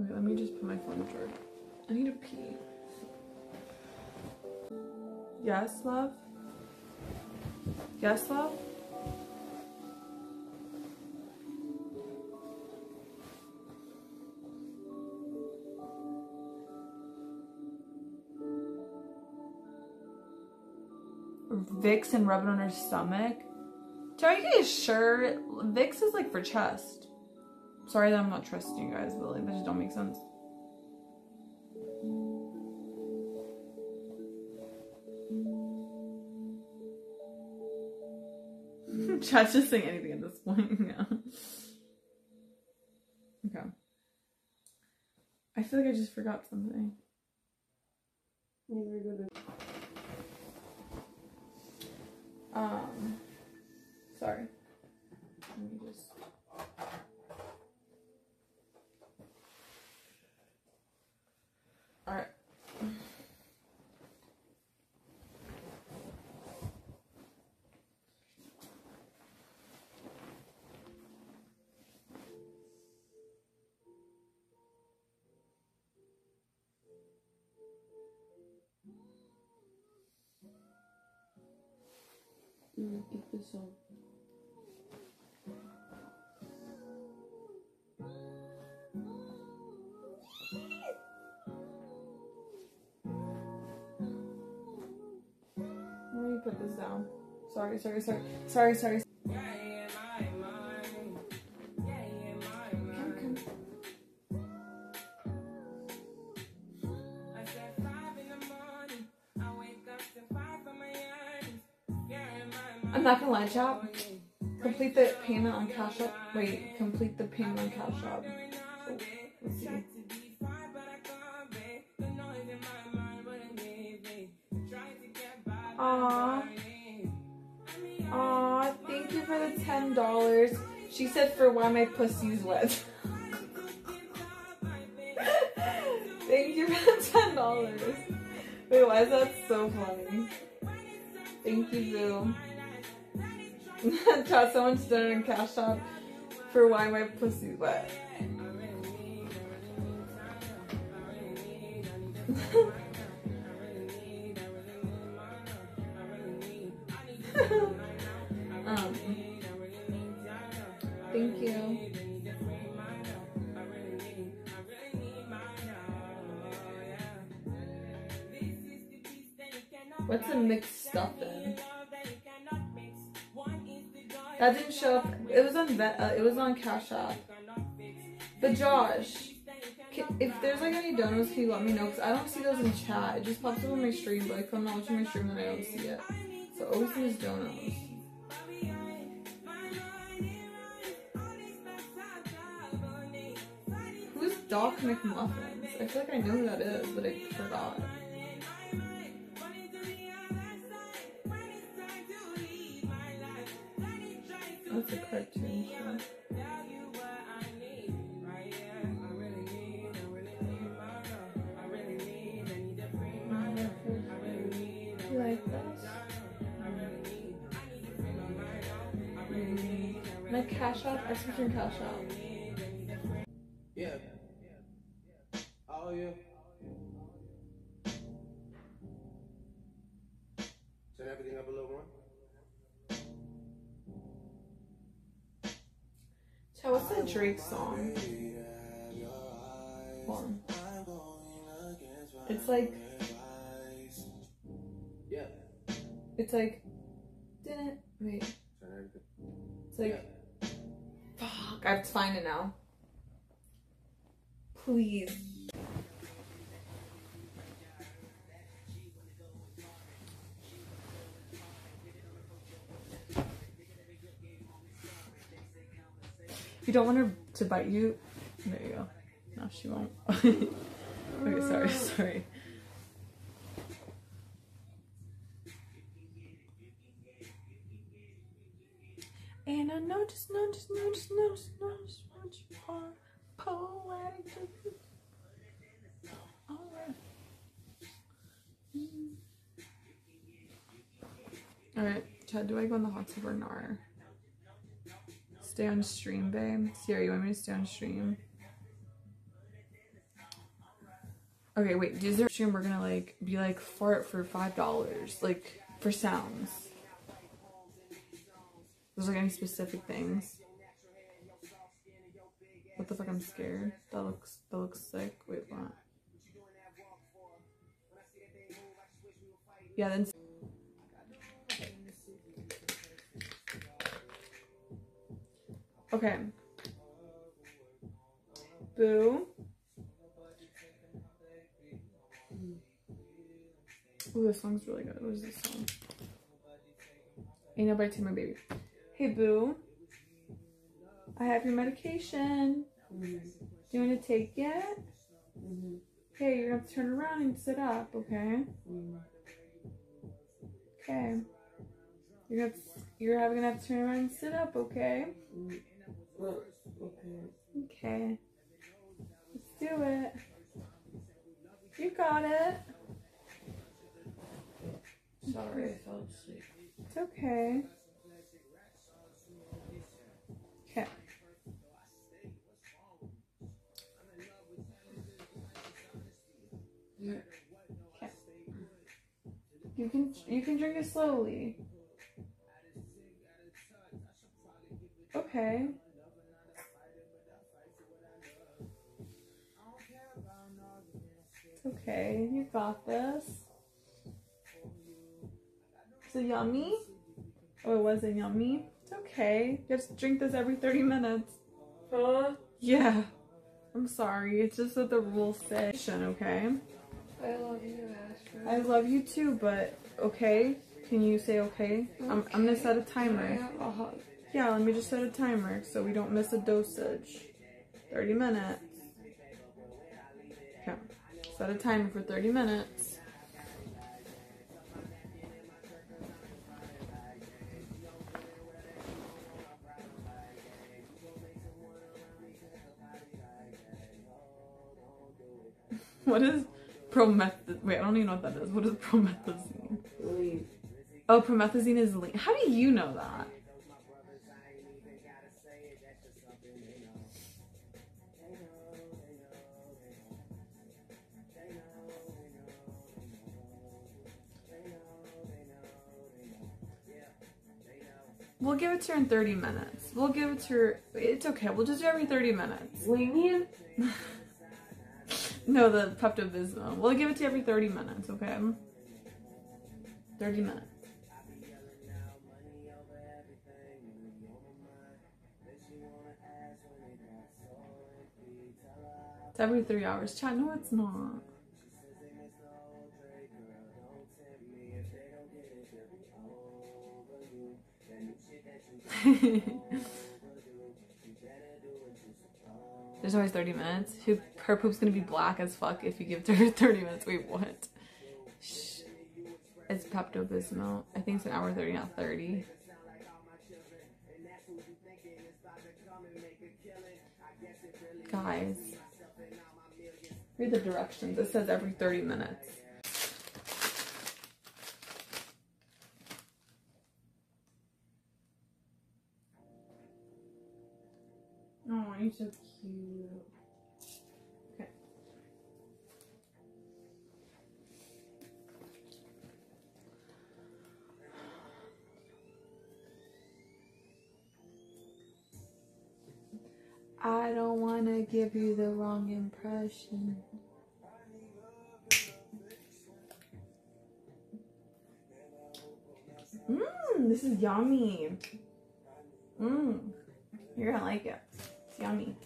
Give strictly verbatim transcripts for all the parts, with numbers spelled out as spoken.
Okay, let me just put my phone in the drawer. I need to pee. Yes, love? Yes, love? Vicks and rub it on her stomach. Are you guys sure? Vicks is like for chest. Sorry that I'm not trusting you guys, but like that just don't make sense. Chat's just saying anything at this point. Yeah. Okay. I feel like I just forgot something. Um, sorry. Let me just. All right. Mm, get this on. Let me put this down. Sorry, sorry, sorry, sorry, sorry. I'm not gonna lie, chat. Complete the payment on Cash App. Wait, complete the payment on Cash App. Oh, let's see. Aww. Aww, thank you for the ten dollars. She said for why my pussy's wet. Thank you for the ten dollars. Wait, why is that so funny? Thank you, Zoo. Chat, someone's donating Cash App for why my pussy's wet. um, thank you. What's a mixed stuffing? That didn't show up. It was on uh, it was on Cash App. But Josh, can, if there's like any donos, can you let me know? Because I don't see those in chat. It just pops up on my stream, but if I'm not watching my stream, then I don't see it. So always see his donos. Who's Doc McMuffins? I feel like I know who that is, but I forgot. That's a cartoon show. You like this? My Cash App? I switched your Cash App. Yeah. Oh, yeah. Turn everything up a little more. Chat, what's that Drake song? Hold on. It's like. Yeah. It's like. Didn't. Wait. It's like. Yeah. Fuck. I have to find it now. Please. If you don't want her to bite you, there you go. No, she won't. Okay, sorry, sorry. And I noticed, noticed, noticed, noticed, noticed what you are poetic. Alright. Alright, Chad, do I go in the hot tub or not? Stay on stream, babe. Sierra, you want me to stay on stream? Okay, wait, is there a stream we're gonna like be like fart for five dollars? Like for sounds. There's like any specific things. What the fuck, I'm scared. That looks that looks sick. Wait, what? Yeah, then okay. Boo. Ooh, this song's really good. What is this song? Ain't Nobody Take My Baby. Hey, Boo. I have your medication. Mm-hmm. Do you want to take it? Mm-hmm. Okay, you're gonna have to turn around and sit up, okay? Mm-hmm. Okay. You're gonna have to, you're having gonna have to turn around and sit up, okay? Mm-hmm. Well, okay. Okay. Let's do it. You got it. Sorry, I fell asleep. It's okay. Okay. Yeah. Okay. You can you can drink it slowly. Okay. It's okay. You got this. Is it yummy? Oh, it wasn't yummy? It's okay. You have to drink this every thirty minutes. Huh? Yeah. I'm sorry. It's just that the rules say, okay? I love you, Astrid. I love you too, but okay? Can you say okay? I'm, I'm gonna set a timer. Can I have a hug? Yeah, let me just set a timer so we don't miss a dosage. thirty minutes. Okay. Set a timer for thirty minutes. What is promethazine? Wait, I don't even know what that is. What is promethazine? Leave. Oh, promethazine is lean. How do you know that? We'll give it to her in thirty minutes. We'll give it to her. It's okay. We'll just do every thirty minutes. Lenient? No, the Pepto-Bismol. We'll give it to you every thirty minutes, okay? thirty minutes. It's every three hours. Chat, no, it's not. There's always thirty minutes. Who, her poop's gonna be black as fuck if you give it to her thirty minutes. Wait, what? Shh. It's Pepto-Bismol. I think it's an hour thirty, not thirty. Guys, read the directions. It says every thirty minutes. Oh, you're so cute. Okay. I don't want to give you the wrong impression. Mmm, this is yummy. Mmm, you're gonna like it. It's yummy.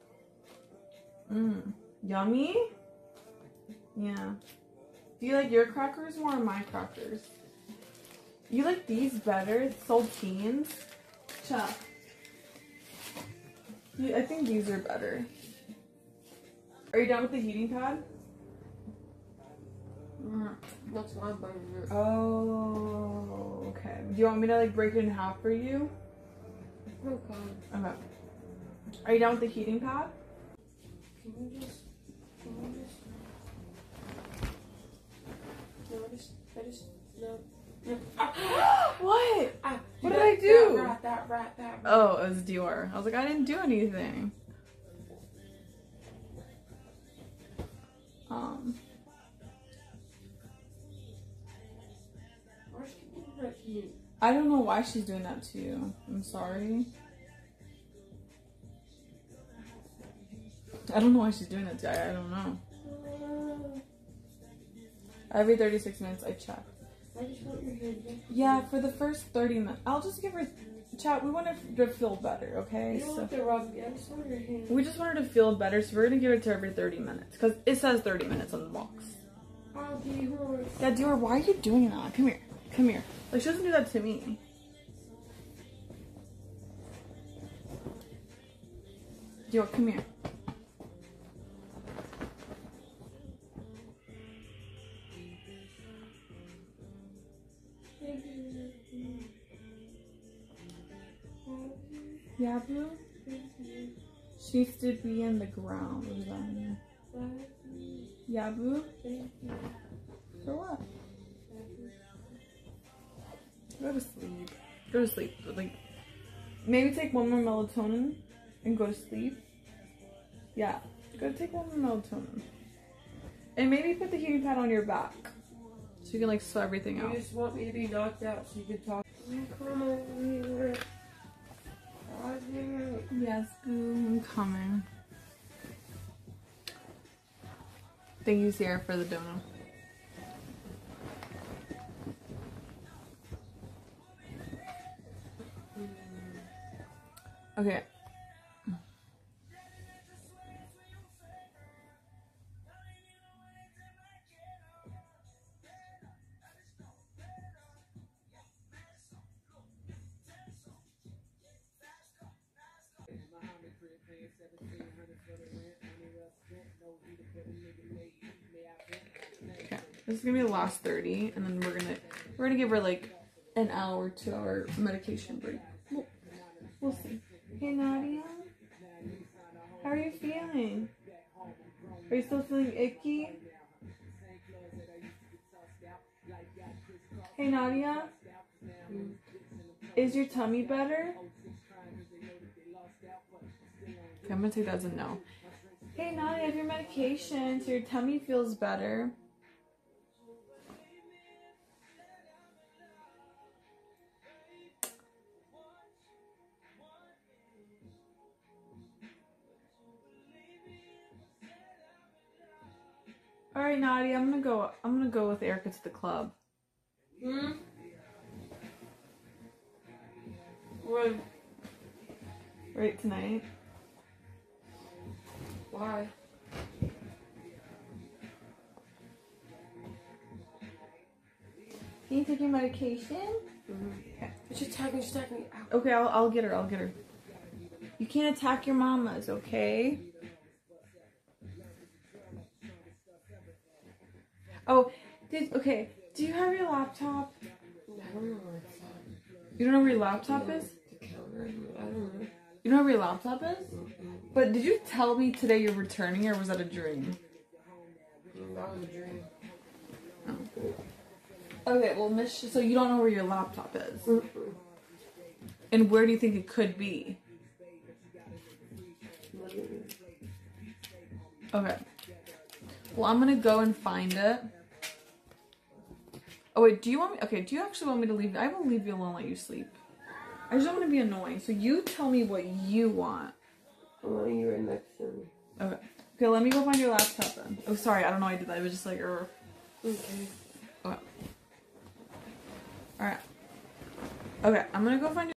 Mmm, yummy? Yeah. Do you like your crackers more or my crackers? You like these better? Saltines? Chuck. Yeah, I think these are better. Are you done with the heating pad? Mm, that's my burner. Oh, okay. Do you want me to like break it in half for you? Okay. Okay. Are you done with the heating pad? Can you just, can you just, no, I just, I just, no. no. Ah, What? ah, What that, did I do? That rat, that rat, that rat. Oh, it was Dior. I was like, I didn't do anything. Um, Why is she doing that to you? I don't know why she's doing that to you. I'm sorry. I don't know why she's doing that to you. I, I don't know. Every thirty-six minutes I check. I just want your hand. Yeah, for the first thirty minutes. I'll just give her... Chat, we want her to feel better, okay? You don't So, have to rub me. I just want your hand. we just want her to feel better, so we're gonna give it to her every thirty minutes. Because it says thirty minutes on the box. Oh, Dior. Yeah, Dior, why are you doing that? Come here. Come here. Like, she doesn't do that to me. Dior, come here. Yeah, boo? She needs to be in the ground. What does that mean? Yeah, boo? For what? Go to sleep. Go to sleep. Like, maybe take one more melatonin and go to sleep. Yeah, go take one more melatonin. And maybe put the heating pad on your back. So you can, like, sweat everything You out. just want me to be knocked out so you can talk. Come over here. Roger. Yes, boo, I'm coming. Thank you, Sierra, for the donut. Okay. Okay, this is gonna be the last thirty, and then we're gonna we're gonna give her like an hour, two hour medication break. We'll, we'll see. Hey Nadia, how are you feeling? Are you still feeling icky? Hey Nadia, is your tummy better? Okay, I'm gonna take that as a no. Hey Nadia, have your medication so your tummy feels better. All right, Nadia, I'm gonna go. I'm gonna go with Erica to the club. Hmm? What? Right tonight. Why? Can you take your medication? Mm-hmm. Okay. Just attack me, just attack me. Ow. Okay, I'll I'll get her. I'll get her. You can't attack your mamas, okay? Oh, did okay. Do you have your laptop? I don't know where it's at. You don't know where your laptop Yeah, is? the counter. I don't know. You don't know where your laptop is? Mm-mm. But did you tell me today you're returning, or was that a dream? Mm, That was a dream. Oh. Okay, well, Miss. So you don't know where your laptop is, Mm-mm. and where do you think it could be? Okay. Well, I'm gonna go and find it. Oh wait, do you want me? Okay, do you actually want me to leave? I will leave you alone, let you sleep. I just don't want to be annoying, so you tell me what you want. I want you right next to me. Okay. Okay, let me go find your laptop then. Oh, sorry, I don't know why I did that. It was just like, er. Okay. Okay. Alright. Okay, I'm gonna go find your